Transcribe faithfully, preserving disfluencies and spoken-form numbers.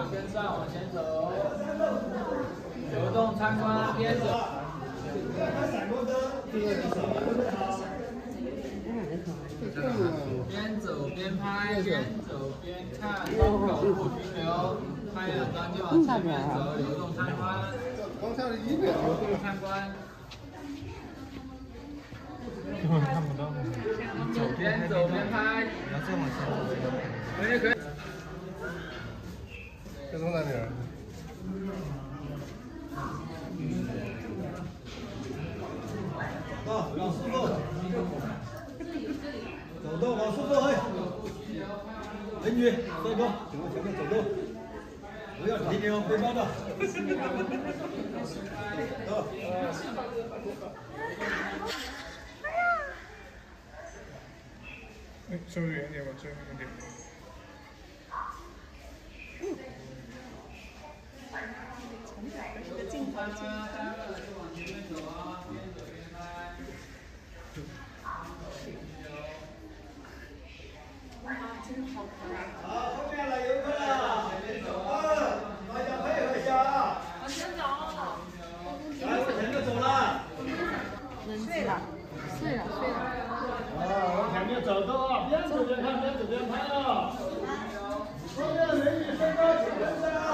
跟上，往前走，流动参观，边走。边走边拍，边走边看，手不停留，拍两张就往前面走，流动参观。刚才的一个流动参观。 根本看不到。 边走边拍。 然后再往前走。 可以可以。 这从哪里？ 啊，往速走，走动往速走，哎，美女，帅哥，请往前面走动，不要停留，背包的。走。 哎，稍微远点吧，稍微远点。 这个镜头镜头。哇，真的好可爱！ 好，后面来游客了，啊，大家配合一下啊！ 往前走。 来，往前面走了。 睡了，睡了，睡了。 啊，往前面走动啊，边走边看，边走边拍啊。后面美女身高请跟上。